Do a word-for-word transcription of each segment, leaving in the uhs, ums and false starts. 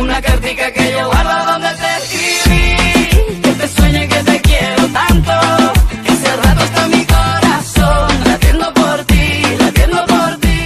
una cartica que yo guardo donde te escribí, que te sueñe que te quiero tanto, que hace rato está mi corazón latiendo por ti, latiendo por ti.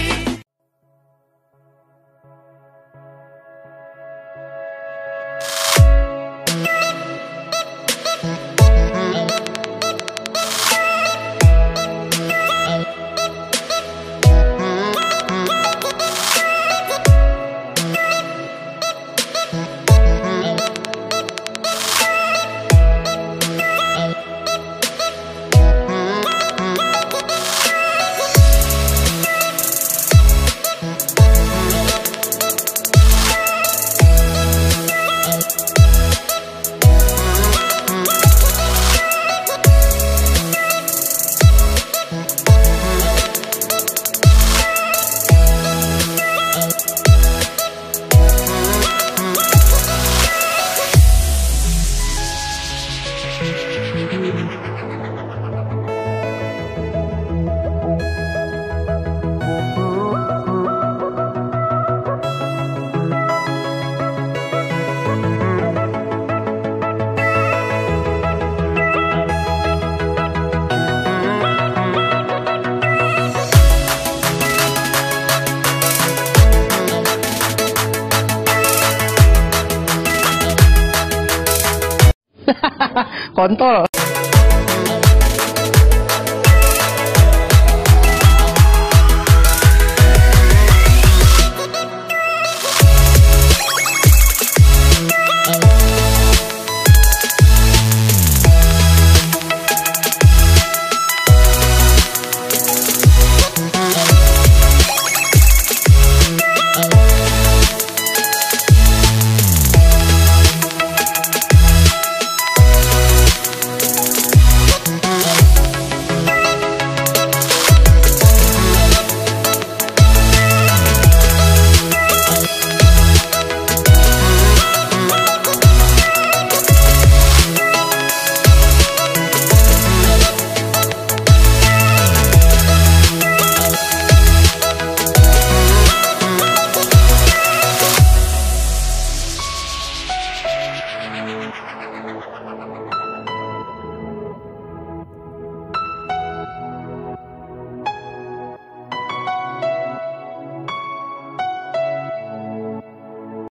Kontol.